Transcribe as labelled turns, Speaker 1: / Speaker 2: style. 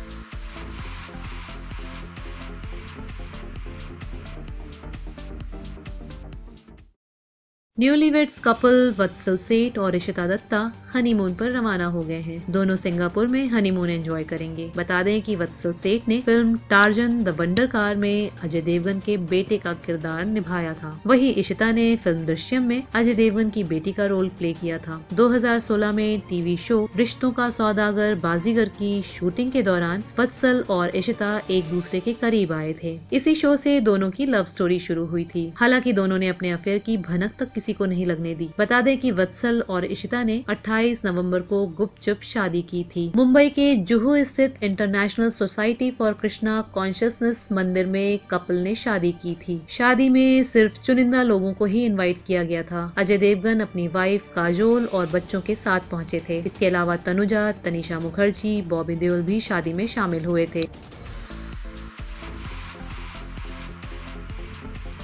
Speaker 1: Newlyweds couple वत्सल सेठ और Ishita Dutta honeymoon पर रवाना हो गए हैं। दोनों सिंगापुर में हनीमून एंजॉय करेंगे। बता दें कि वत्सल सेठ ने film Tarzan the wonder car में अजय देवगन के बेटे का किरदार निभाया था। वहीं इशिता ने फिल्म दृश्यम में अजय देवगन की बेटी का रोल प्ले किया था। 2016 में टीवी शो रिश्तों का सौदागर बाजीगर की शूटिंग के दौरान वत्सल और इशिता एक दूसरे के करीब आए थे। इसी शो से दोनों की लव स्टोरी शुरू हुई थी। हालांकि दोनों ने अपने अफेयर की भनक तक किसी को नहीं लगने दी। बता दें कि वत्सल और इशिता ने 28 नवंबर को गुपचुप शादी की थी। मुंबई के जुहू स्थित International Society for Krishna Consciousness मंदिर में कपल ने शादी की थी। शादी में सिर्फ चुनिंदा लोगों को ही इनवाइट किया गया था। अजय देवगन अपनी वाइफ काजोल और बच्चों के साथ पहुंचे थे। इसके अलावा तनुजा, तनिषा मुखर्जी, बॉबी देओल भी शादी में शामिल हुए थे।